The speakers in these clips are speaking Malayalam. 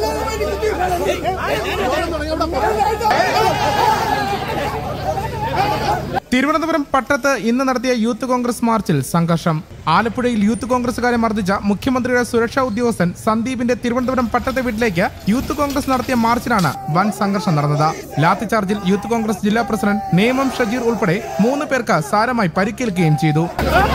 തിരുവനന്തപുരം പട്ടത്ത് ഇന്ന് നടത്തിയ യൂത്ത് കോൺഗ്രസ് മാർച്ചിൽ സംഘർഷം. ആലപ്പുഴയിൽ യൂത്ത് കോൺഗ്രസുകാരെ മർദ്ദിച്ച മുഖ്യമന്ത്രിയുടെ സുരക്ഷാ ഉദ്യോഗസ്ഥൻ സന്ദീപിന്റെ തിരുവനന്തപുരം പട്ടത്തെ വീട്ടിലേക്ക് യൂത്ത് കോൺഗ്രസ് നടത്തിയ മാർച്ചിലാണ് വൻ സംഘർഷം നടന്നത്. ലാത്തി ചാർജിൽ യൂത്ത് കോൺഗ്രസ് ജില്ലാ പ്രസിഡന്റ് നേമം ഷജീർ ഉൾപ്പെടെ 3 പേർക്ക് സാരമായി പരിക്കേൽക്കുകയും ചെയ്തു.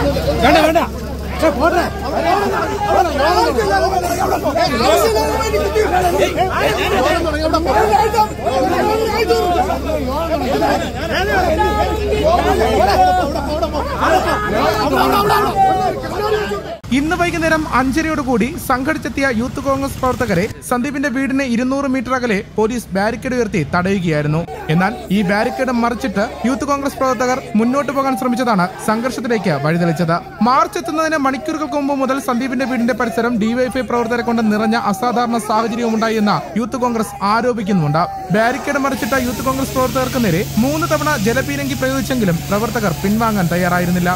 ഇന്ന് വൈകുന്നേരം 5:30 സംഘടിച്ചെത്തിയ യൂത്ത് കോൺഗ്രസ് പ്രവർത്തകരെ സന്ദീപിന്റെ വീടിന് 200 മീറ്റർ അകലെ പോലീസ് ബാരിക്കേഡ് ഉയർത്തി തടയുകയായിരുന്നു. എന്നാൽ ഈ ബാരിക്കേഡ് മറിച്ചിട്ട് യൂത്ത് കോൺഗ്രസ് പ്രവർത്തകർ മുന്നോട്ട് പോകാൻ ശ്രമിച്ചതാണ് സംഘർഷത്തിലേക്ക് വഴിതെളിച്ചത്. മാർച്ച് എത്തുന്നതിന് മണിക്കൂറുകൾക്ക് മുമ്പ് മുതൽ സന്ദീപിന്റെ വീടിന്റെ പരിസരം ഡിവൈഎഫ്ഐ പ്രവർത്തകരെ കൊണ്ട് നിറഞ്ഞ അസാധാരണ സാഹചര്യവുമുണ്ടായി എന്ന് യൂത്ത് കോൺഗ്രസ് ആരോപിക്കുന്നുണ്ട്. ബാരിക്കേഡ് മറിച്ചിട്ട യൂത്ത് കോൺഗ്രസ് പ്രവർത്തകർക്ക് നേരെ 3 തവണ ജലപീരങ്കി പ്രയോഗിച്ചെങ്കിലും പ്രവർത്തകർ പിൻവാങ്ങാൻ തയ്യാറായിരുന്നില്ല.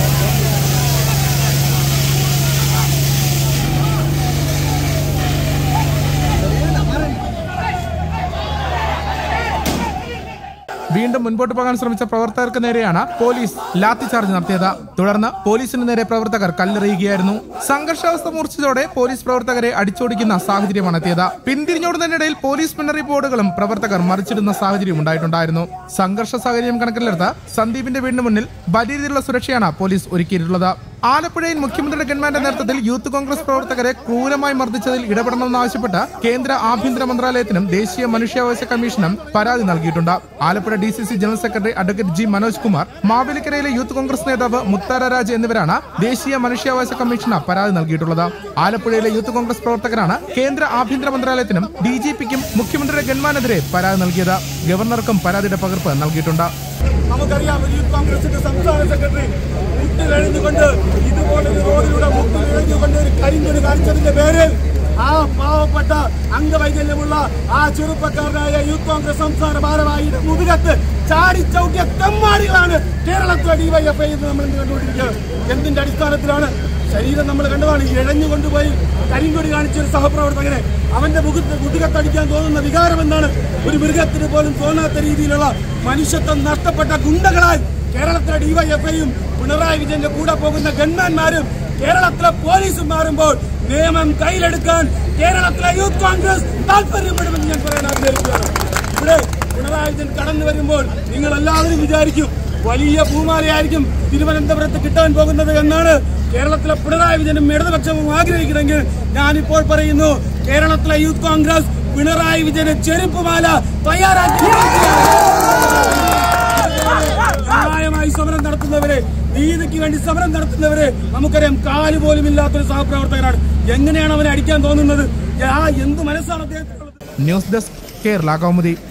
വീണ്ടും മുൻപോട്ട് പോകാൻ ശ്രമിച്ച പ്രവർത്തകർക്ക് നേരെയാണ് പോലീസ് ലാത്തി ചാർജ് നടത്തിയത്. തുടർന്ന് പോലീസിന് നേരെ പ്രവർത്തകർ കല്ലെറിയുകയായിരുന്നു. സംഘർഷാവസ്ഥ മൂർച്ഛിച്ചതോടെ പോലീസ് പ്രവർത്തകരെ അടിച്ചോടിക്കുന്ന സാഹചര്യമാണ് എത്തിയത്. പിന്തിരിഞ്ഞോടുന്നതിനിടയിൽ പോലീസ് മുന്നറിയിപ്പ് ബോർഡുകളും പ്രവർത്തകർ മറിച്ചിടുന്ന സാഹചര്യം ഉണ്ടായിട്ടുണ്ടായിരുന്നു. സംഘർഷ സാഹചര്യം കണക്കിലെടുത്ത് സന്ദീപിന്റെ വീടിന് മുന്നിൽ വലിയ രീതിയിലുള്ള സുരക്ഷയാണ് പോലീസ് ഒരുക്കിയിട്ടുള്ളത്. ആലപ്പുഴയിൽ മുഖ്യമന്ത്രിയുടെ ഗവൺമെന്റിന്റെ നേതൃത്വത്തിൽ യൂത്ത് കോൺഗ്രസ് പ്രവർത്തകരെ ക്രൂരമായി മർദ്ദിച്ചതിൽ ഇടപെടണമെന്നാവശ്യപ്പെട്ട് കേന്ദ്ര ആഭ്യന്തര മന്ത്രാലയത്തിനും ദേശീയ മനുഷ്യാവകാശ കമ്മീഷനും പരാതി നൽകിയിട്ടുണ്ട്. Alappuzha DCC general secretary advocate G. Manoj Kumar, മാവേലിക്കരയിലെ യൂത്ത് കോൺഗ്രസ് നേതാവ് മുത്താര രാജ് എന്നിവരാണ് ദേശീയ മനുഷ്യാവകാശ കമ്മീഷന് പരാതി നൽകിയിട്ടുള്ളത്. ആലപ്പുഴയിലെ യൂത്ത് കോൺഗ്രസ് പ്രവർത്തകരാണ് കേന്ദ്ര ആഭ്യന്തര മന്ത്രാലയത്തിനും DGPക്കും മുഖ്യമന്ത്രിയുടെ ഗവൺമെന്റിനെതിരെ പരാതി നൽകിയത്. ഗവർണർക്കും പരാതിയുടെ പകർപ്പ് നൽകിയിട്ടുണ്ട്. നമുക്കറിയാം, യൂത്ത് കോൺഗ്രസിന്റെ സംസ്ഥാന സെക്രട്ടറി മുട്ടിലഴിഞ്ഞുകൊണ്ട് ഇതുപോലൊരു റോഡിലൂടെ മുട്ടിലഴിഞ്ഞുകൊണ്ട് ഒരു കരിങ്കൊടി കാണിച്ചതിന്റെ പേരിൽ ആ പാവപ്പെട്ട അംഗവൈകല്യമുള്ള ആ ചെറുപ്പക്കാരനായ യൂത്ത് കോൺഗ്രസ് സംസ്ഥാന ഭാരവാഹിയുടെ മുതുകത്ത് ചാടിച്ചവിട്ടിയ തെമ്മാടികളാണ് കേരളത്തിലെ ഡിവൈഎഫ്ഐ എന്ന് നമ്മൾ കണ്ടുകൊണ്ടിരിക്കുന്നത്. എന്തിന്റെ അടിസ്ഥാനത്തിലാണ്? ശരീരം നമ്മൾ കണ്ടതാണ്. ഇഴഞ്ഞുകൊണ്ടുപോയി കരിങ്കൊടി കാണിച്ചൊരു സഹപ്രവർത്തകനെ അവന്റെ മുതുകത്തടിക്കാൻ തോന്നുന്ന വികാരം എന്താണ്? ഒരു മൃഗത്തിന് പോലും തോന്നാത്ത രീതിയിലുള്ള മനുഷ്യത്വം നഷ്ടപ്പെട്ട ഗുണ്ടകളായി കേരളത്തിലെ ഡിവൈഎഫ്ഐയും പിണറായി വിജയന്റെ കൂടെ പോകുന്ന ഗൺമാന്മാരും കേരളത്തിലെ പോലീസും മാറുമ്പോൾ നിയമം കയ്യിലെടുക്കാൻ കേരളത്തിലെ യൂത്ത് കോൺഗ്രസ് താല്പര്യപ്പെടുമെന്ന് ഞാൻ പറയാൻ ആഗ്രഹിക്കുകയാണ്. ഇവിടെ പിണറായി വിജയൻ കടന്നു വരുമ്പോൾ നിങ്ങൾ എല്ലാവരും വിചാരിക്കും വലിയ പൂമാലയായിരിക്കും തിരുവനന്തപുരത്ത് കിട്ടാൻ പോകുന്നത് എന്നാണ്. കേരളത്തിലെ പിണറായി വിജയനും ഇടതുപക്ഷവും ആഗ്രഹിക്കണമെങ്കിൽ ഞാനിപ്പോൾ പറയുന്നു, കേരളത്തിലെ യൂത്ത് കോൺഗ്രസ് പിണറായി വിജയന് ചെരുപ്പുമാല തയ്യാറാക്കി ന്യായമായി സമരം നടത്തുന്നവരെ, നീതിക്ക് വേണ്ടി സമരം നടത്തുന്നവരെ നമുക്കറിയാം കാല് പോലും ഇല്ലാത്തൊരു സഹപ്രവർത്തകനാണ്. എങ്ങനെയാണ് അവനെ അടിക്കാൻ തോന്നുന്നത്? എന്ത് മനസ്സാണ് അദ്ദേഹത്തിനുള്ളത്? News desk Kerala Kaumudi.